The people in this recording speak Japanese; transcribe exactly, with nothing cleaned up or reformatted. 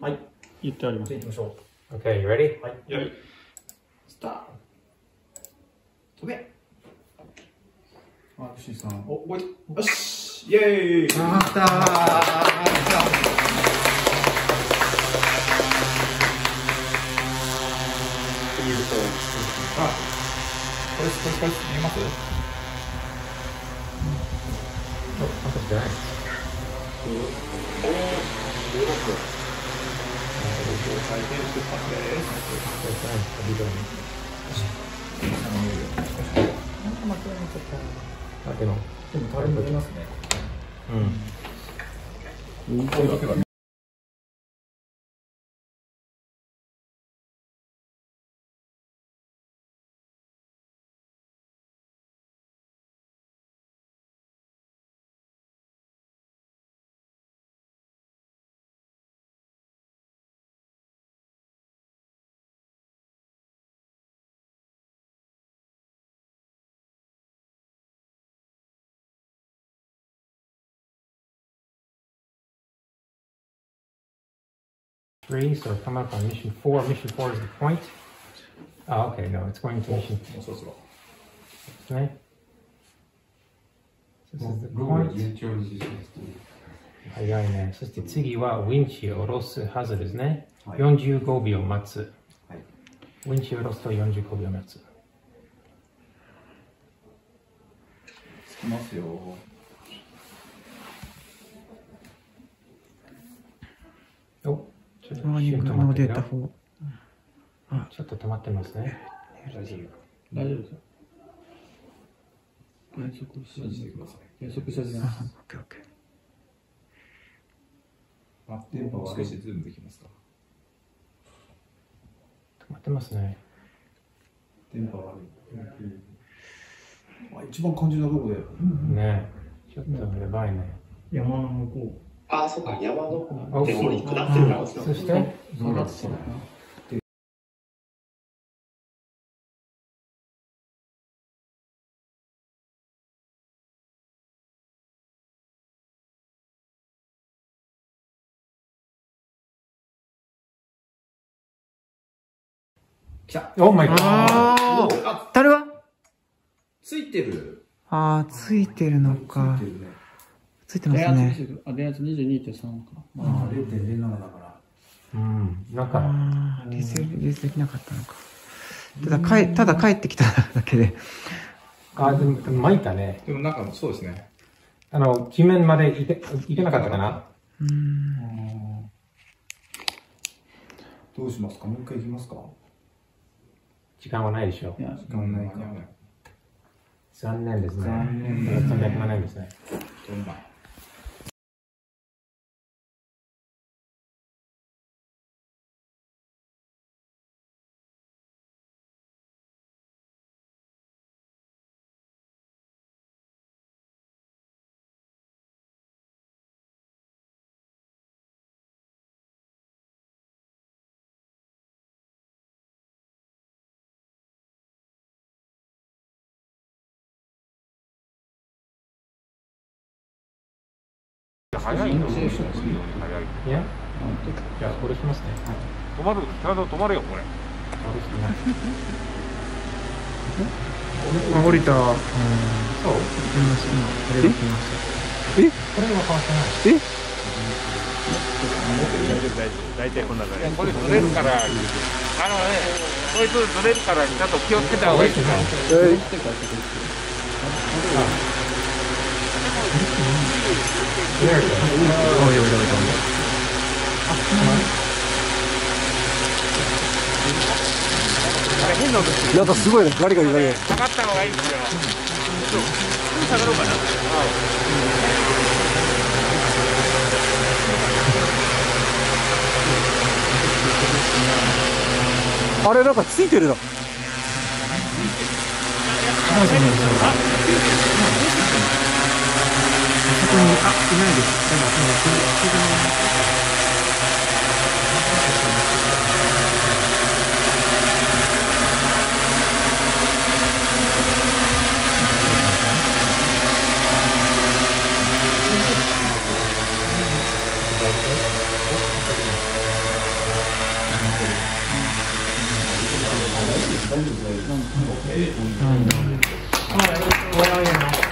はい。言ってあります。行きましょう。 Okay, you ready? はい。よい。スタート。飛べ。あ、牛さん。お、覚えた。よし。イェーイ。 あったー。 あ、これ、これ、これ、見えます？ お、あとじゃない。 おお、すごく。回転出発です。 あ、でも、 でも、たるんでますね。 うん。 こういうけば。 Three, so come up on mission four. Mission four is the point. Oh, okay, no, it's going to mission. そろそろ。 ですね。This is the point. 早いね。そして次はウィンチを下ろすはずですね。はい、よんじゅうごびょう待つ。はい、ウィンチを下ろすとよんじゅうごびょう待つ。 つきますよ。 お、ちょっと周りのデータを。 ちょっと止まってますね。 大丈夫。大丈夫ですよ。減速してください。減速してください。 オッケーオッケー。あ、電波を少しズームできますか。 止まってますね。 電波悪い。あ、一番肝心なとこで。 ねえ、ちょっとやばいね。 山の向こう。 ああ、そうか、山の方に下ってるからですよ。 そして、 そうだそうだ。来た。 オーマイガー。 ああ、樽はついてる。 ああ、ついてるのか。ついてますね。 あ、電圧 にじゅうにてんさん か。ああ、れいてんぜろなな だから。 うん、なんか。 ああ、リセールできなかったのか。ただ、帰、ただ帰ってきただけで。 あ、でも、巻いたね。 でもなんか、そうですね。 あの、地面まで行け、行けなかったかな。 うん。 どうしますか？もう一回行きますか？ 時間はないでしょう。 いや、時間はないか。 残念ですね。 残念ですね。さんびゃくまんえんですね。 どんな。 早いの？早い。いや、じゃあ、これしますね。 止まる、ちゃんと止まるよ、これ。 あ、降りた。うん。そう。 え？ え？ これは変わってない。 え？ 大体こんな感じ。これずれるから、あのね、こいつずれるから、ちゃんと気をつけた方がいいですよ。 やだ、すごいね、ガリガリガリ。 下がった方がいいですよ。下がろうかな。 あれ、なんかついてるな。そこに、あ、いないです。だから、 なんだ。